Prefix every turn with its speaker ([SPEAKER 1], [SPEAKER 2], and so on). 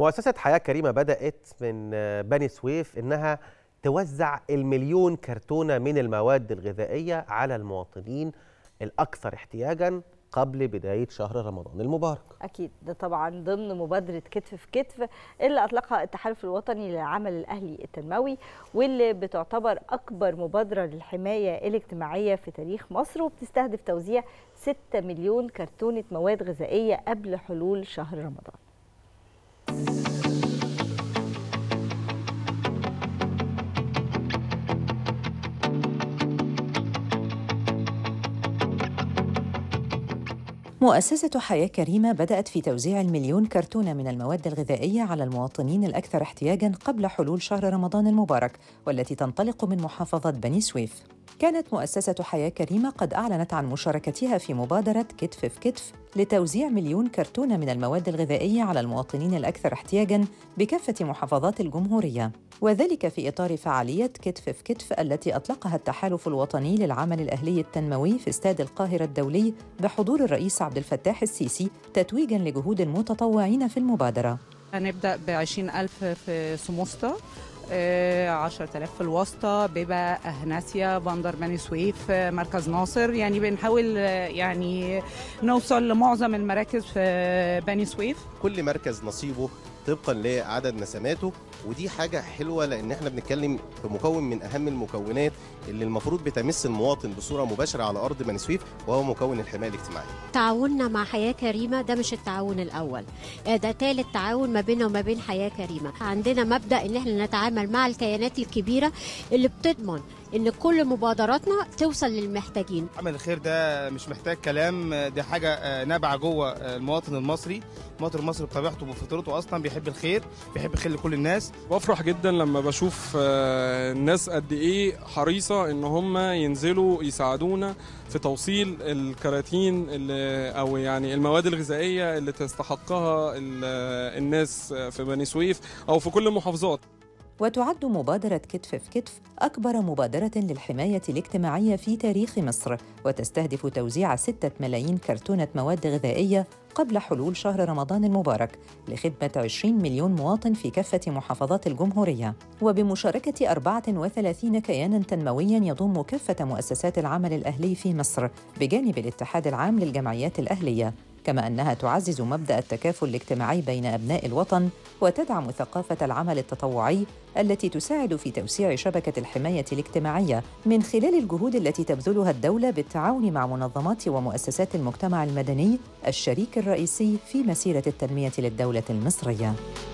[SPEAKER 1] مؤسسة حياة كريمة بدأت من بني سويف إنها توزع المليون كرتونة من المواد الغذائية على المواطنين الأكثر احتياجاً قبل بداية شهر رمضان المبارك.
[SPEAKER 2] أكيد ده طبعا ضمن مبادرة كتف في كتف اللي أطلقها التحالف الوطني للعمل الأهلي التنموي، واللي بتعتبر أكبر مبادرة للحماية الاجتماعية في تاريخ مصر، وبتستهدف توزيع 6 مليون كرتونة مواد غذائية قبل حلول شهر رمضان.
[SPEAKER 3] مؤسسة حياة كريمة بدأت في توزيع المليون كرتونة من المواد الغذائية على المواطنين الأكثر احتياجاً قبل حلول شهر رمضان المبارك، والتي تنطلق من محافظة بني سويف. كانت مؤسسة حياة كريمة قد أعلنت عن مشاركتها في مبادرة كتف في كتف لتوزيع مليون كرتونة من المواد الغذائية على المواطنين الأكثر احتياجاً بكافة محافظات الجمهورية، وذلك في إطار فعالية كتف في كتف التي أطلقها التحالف الوطني للعمل الأهلي التنموي في استاد القاهرة الدولي بحضور الرئيس عبد الفتاح السيسي، تتويجاً لجهود المتطوعين في المبادرة.
[SPEAKER 4] هنبدأ ب20,000 في سموسطة، 10,000 في الوسطى، بيبا، أهناسيا، بندر بني سويف، مركز ناصر. يعني بنحاول يعني نوصل لمعظم المراكز في بني سويف.
[SPEAKER 5] كل مركز نصيبه طبقا لعدد نسماته، ودي حاجة حلوة لأن احنا بنتكلم في مكون من أهم المكونات اللي المفروض بتمس المواطن بصورة مباشرة على أرض بني سويف، وهو مكون الحماية الاجتماعية.
[SPEAKER 6] تعاوننا مع حياة كريمة ده مش التعاون الأول، ده ثالث تعاون ما بيننا وما بين حياة كريمة. عندنا مبدأ إن احنا نتعامل مع الكيانات الكبيرة اللي بتضمن إن كل مبادراتنا توصل للمحتاجين.
[SPEAKER 7] عمل الخير ده مش محتاج كلام، دي حاجة نابعة جوه المواطن المصري. المواطن المصري بطبيعته وبفطرته أصلا بيحب الخير، بيحب الخير لكل الناس.
[SPEAKER 8] بفرح جدا لما بشوف الناس قد إيه حريصة إن هم ينزلوا يساعدونا في توصيل الكراتين أو يعني المواد الغذائية اللي تستحقها الناس في بني سويف أو في كل المحافظات.
[SPEAKER 3] وتعد مبادرة كتف في كتف أكبر مبادرة للحماية الاجتماعية في تاريخ مصر، وتستهدف توزيع 6 ملايين كرتونة مواد غذائية قبل حلول شهر رمضان المبارك لخدمة 20 مليون مواطن في كافة محافظات الجمهورية، وبمشاركة 34 كياناً تنموياً يضم كافة مؤسسات العمل الأهلي في مصر بجانب الاتحاد العام للجمعيات الأهلية، كما أنها تعزز مبدأ التكافل الاجتماعي بين أبناء الوطن وتدعم ثقافة العمل التطوعي التي تساعد في توسيع شبكة الحماية الاجتماعية من خلال الجهود التي تبذلها الدولة بالتعاون مع منظمات ومؤسسات المجتمع المدني الشريك الرئيسي في مسيرة التنمية للدولة المصرية.